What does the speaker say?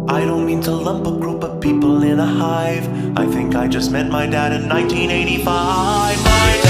I don't mean to lump a group of people in a hive. I think I just met my dad in 1985. My